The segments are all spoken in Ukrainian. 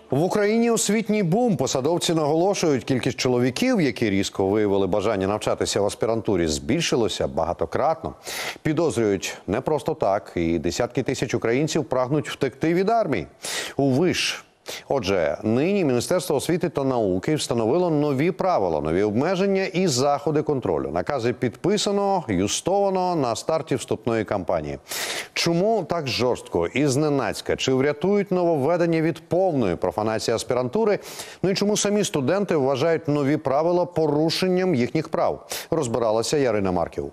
В Україні освітній бум. Посадовці наголошують, кількість чоловіків, які різко виявили бажання навчатися в аспірантурі, збільшилося багатократно. Підозрюють не просто так, і десятки тисяч українців прагнуть втекти від армії. У виш. Отже, нині Міністерство освіти та науки встановило нові правила, нові обмеження і заходи контролю. Накази підписано, юстовано на старті вступної кампанії. Чому так жорстко і зненацька? Чи врятують нововведення від повної профанації аспірантури? Ну і чому самі студенти вважають нові правила порушенням їхніх прав? Розбиралася Ярина Марків.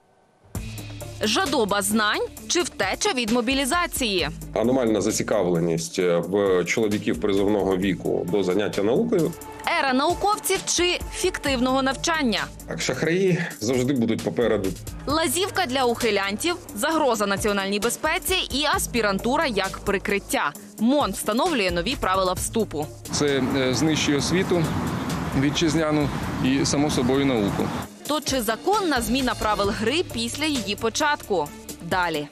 Жадоба знань чи втеча від мобілізації? Аномальна зацікавленість в чоловіків призовного віку до заняття наукою. Ера науковців чи фіктивного навчання? Шахраї завжди будуть попереду. Лазівка для ухилянтів, загроза національній безпеці і аспірантура як прикриття. МОН встановлює нові правила вступу. Це знищує освіту вітчизняну і, само собою, науку. То чи законна зміна правил гри після її початку? Далі.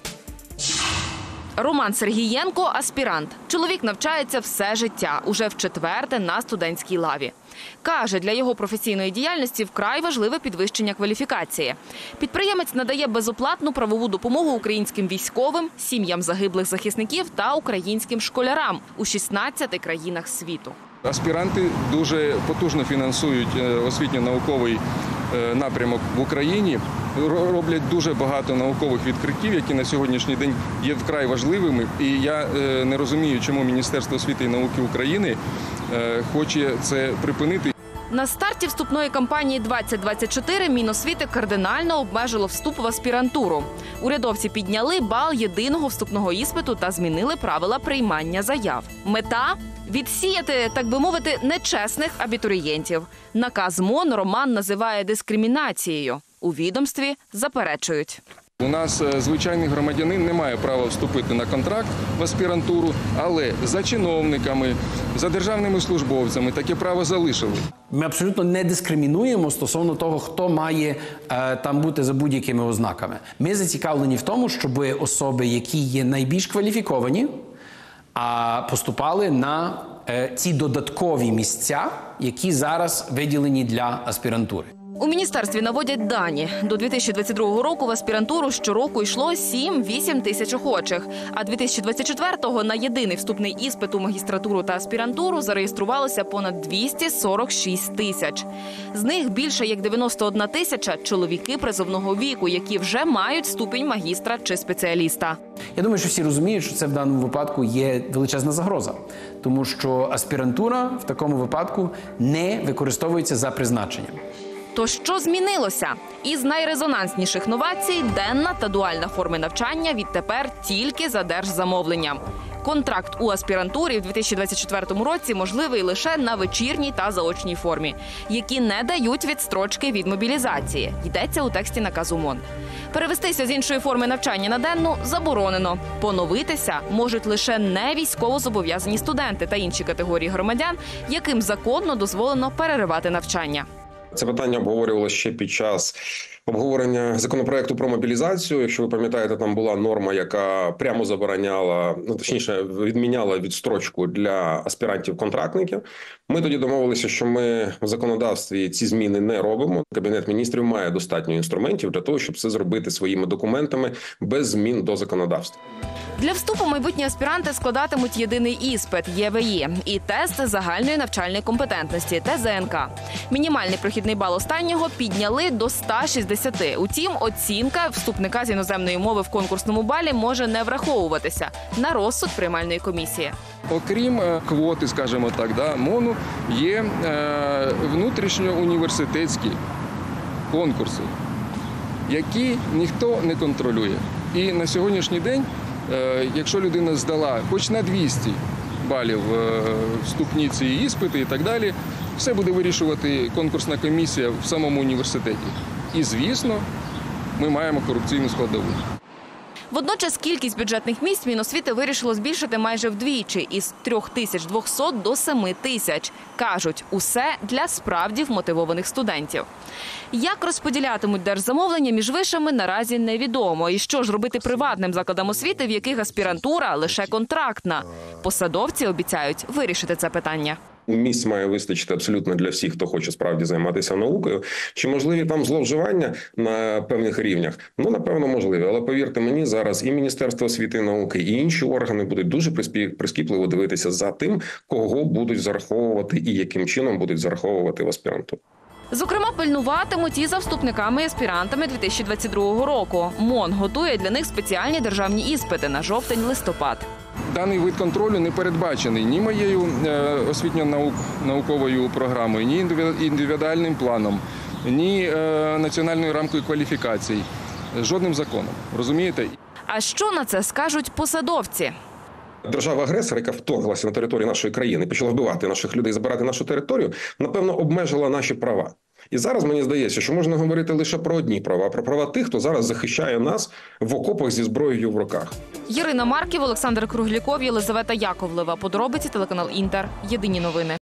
Роман Сергієнко – аспірант. Чоловік навчається все життя, уже вчетверте на студентській лаві. Каже, для його професійної діяльності вкрай важливе підвищення кваліфікації. Підприємець надає безоплатну правову допомогу українським військовим, сім'ям загиблих захисників та українським школярам у 16 країнах світу. Аспіранти дуже потужно фінансують освітньо-науковий напрямок в Україні, роблять дуже багато наукових відкриттів, які на сьогоднішній день є вкрай важливими. І я не розумію, чому Міністерство освіти і науки України хоче це припинити. На старті вступної кампанії 2024 Міносвіти кардинально обмежило вступ в аспірантуру. Урядовці підняли бал єдиного вступного іспиту та змінили правила приймання заяв. Мета – відсіяти, так би мовити, нечесних абітурієнтів. Наказ МОН Роман називає дискримінацією. У відомстві заперечують. У нас звичайний громадянин не має права вступити на контракт в аспірантуру, але за чиновниками, за державними службовцями таке право залишили. Ми абсолютно не дискримінуємо стосовно того, хто має там бути за будь-якими ознаками. Ми зацікавлені в тому, щоб особи, які є найбільш кваліфіковані, поступали на ці додаткові місця, які зараз виділені для аспірантури. У міністерстві наводять дані. До 2022 року в аспірантуру щороку йшло 7-8 тисяч охочих, а 2024-го на єдиний вступний іспит у магістратуру та аспірантуру зареєструвалося понад 246 тисяч. З них більше як 91 тисяча – чоловіки призовного віку, які вже мають ступінь магістра чи спеціаліста. Я думаю, що всі розуміють, що це в даному випадку є величезна загроза, тому що аспірантура в такому випадку не використовується за призначенням. То що змінилося? Із найрезонансніших новацій – денна та дуальна форми навчання відтепер тільки за держзамовленням. Контракт у аспірантурі в 2024 році можливий лише на вечірній та заочній формі, які не дають відстрочки від мобілізації. Йдеться у тексті наказу МОН. Перевестися з іншої форми навчання на денну заборонено. Поновитися можуть лише не військовозобов'язані студенти та інші категорії громадян, яким законно дозволено переривати навчання. Це питання обговорювалося ще під час обговорення законопроекту про мобілізацію. Якщо ви пам'ятаєте, там була норма, яка прямо забороняла, точніше, відміняла відстрочку для аспірантів-контрактників. Ми тоді домовилися, що ми в законодавстві ці зміни не робимо. Кабінет міністрів має достатньо інструментів для того, щоб це зробити своїми документами без змін до законодавства. Для вступу майбутні аспіранти складатимуть єдиний іспит – ЄВІ і тест загальної навчальної компетентності – ТЗНК. Мінімальний прохідний бал останнього підняли до 160. Утім, оцінка вступника з іноземної мови в конкурсному балі може не враховуватися на розсуд приймальної комісії. Окрім квоти, скажімо так, МОНу, є внутрішньоуніверситетські конкурси, які ніхто не контролює. І на сьогоднішній день, якщо людина здала хоч на 200 балів вступні ці іспити і так далі, все буде вирішувати конкурсна комісія в самому університеті. І, звісно, ми маємо корупційну складову. Водночас кількість бюджетних місць Міносвіти вирішило збільшити майже вдвічі – із 3200 до 7000. Кажуть, усе для справді вмотивованих студентів. Як розподілятимуть держзамовлення між вишами, наразі невідомо. І що ж робити приватним закладам освіти, в яких аспірантура лише контрактна? Посадовці обіцяють вирішити це питання. Місць має вистачити абсолютно для всіх, хто хоче справді займатися наукою. Чи можливі там зловживання на певних рівнях? Ну, напевно, можливі. Але повірте мені, зараз і Міністерство освіти і науки, і інші органи будуть дуже прискіпливо дивитися за тим, кого будуть зараховувати і яким чином будуть зараховувати в аспірантуру. Зокрема, пильнуватимуть і за вступниками і аспірантами 2022 року. МОН готує для них спеціальні державні іспити на жовтень-листопад. Даний вид контролю не передбачений ні моєю освітньо-науковою програмою, ні індивідуальним планом, ні національною рамкою кваліфікацій, жодним законом. Розумієте? А що на це скажуть посадовці? Держава-агресор, яка вторглася на територію нашої країни, почала вбивати наших людей, забирати нашу територію, напевно, обмежила наші права. І зараз мені здається, що можна говорити лише про одні права, про права тих, хто зараз захищає нас в окопах зі зброєю в руках. Ірина Марків, Олександр Кругліков, Єлизавета Яковлева. Подробиці телеканал Інтер. Єдині новини.